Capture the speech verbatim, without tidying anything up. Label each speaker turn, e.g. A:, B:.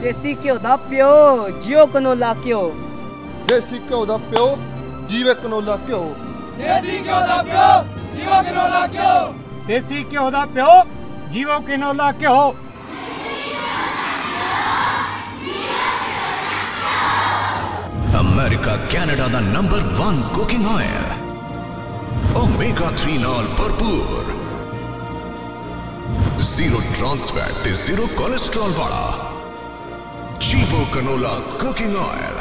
A: ਦੇਸੀ ਘਿਓ ਦਾ ਪਿਓ ਜਿਓ ਕਨੋਲਾ ਘਿਓ।
B: ਦੇਸੀ ਘਿਓ ਦਾ ਪਿਓ ਜੀਵੇ ਕਨੋਲਾ ਘਿਓ।
C: ਦੇਸੀ ਘਿਓ ਦਾ ਪਿਓ ਜੀਵੋ ਕਨੋਲਾ ਘਿਓ।
D: ਦੇਸੀ ਘਿਓ ਦਾ ਪਿਓ ਜੀਵੋ ਕਨੋਲਾ ਘਿਓ।
E: अमेरिका कैनेडा दा number one cooking oil omega three नाल भरपूर जीरो ट्रांस फैट ते जीरो कोलेस्ट्रॉल वाला जीवो कनोला कुकिंग ऑयल।